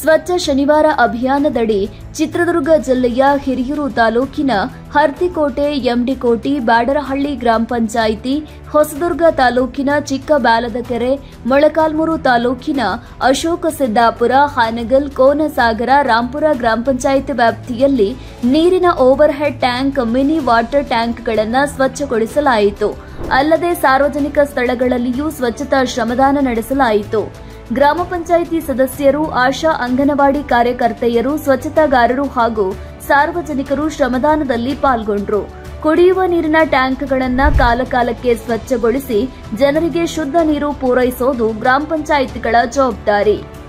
ಸ್ವಚ್ಛ ಶನಿವಾರ ಅಭಿಯಾನದಡಿ ಚಿತ್ರದುರ್ಗ ಜಿಲ್ಲೆಯ ಹಿರಿಯೂರು ತಾಲೂಕಿನ ಹರ್ತಿಕೋಟೆ, ಎಂಡಿಕೋಟಿ, ಬ್ಯಾಡರಹಳ್ಳಿ ಗ್ರಾಮ ಪಂಚಾಯಿತಿ, ಹೊಸದುರ್ಗ ತಾಲೂಕಿನ ಚಿಕ್ಕಬ್ಯಾಲದಕೆರೆ, ಮೊಳಕಾಲ್ಮೂರು ತಾಲೂಕಿನ ಅಶೋಕ ಸಿದ್ದಾಪುರ, ಹಾನಗಲ್, ಕೋನಸಾಗರ, ರಾಂಪುರ ಗ್ರಾಮ ಪಂಚಾಯಿತಿ ವ್ಯಾಪ್ತಿಯಲ್ಲಿ ನೀರಿನ over head tank, mini water ಟ್ಯಾಂಕ್ಗಳನ್ನು ಸ್ವಚ್ಛಗೊಳಿಸಲಾಯಿತು. ಅಲ್ಲದೆ ಸಾರ್ವಜನಿಕ ಸ್ಥಳಗಳಲ್ಲಿಯೂ ಸ್ವಚ್ಛತಾ ಶ್ರಮದಾನ ನಡೆಸಲಾಯಿತು. ಗ್ರಾಮ ಪಂಚಾಯಿತಿ ಸದಸ್ಯರು, ಆಶಾ ಅಂಗನವಾಡಿ ಕಾರ್ಯಕರ್ತೆಯರು, ಸ್ವಚ್ಛತಾಗಾರರು ಹಾಗೂ ಸಾರ್ವಜನಿಕರು ಶ್ರಮದಾನದಲ್ಲಿ ಪಾಲ್ಗೊಂಡರು. ಕುಡಿಯುವ ನೀರಿನ ಟ್ಯಾಂಕ್ಗಳನ್ನು ಕಾಲಕಾಲಕ್ಕೆ ಸ್ವಚ್ಛಗೊಳಿಸಿ ಜನರಿಗೆ ಶುದ್ಧ ನೀರು ಪೂರೈಸುವುದು ಗ್ರಾಮ ಪಂಚಾಯಿತಿಗಳ ಜವಾಬ್ದಾರಿ.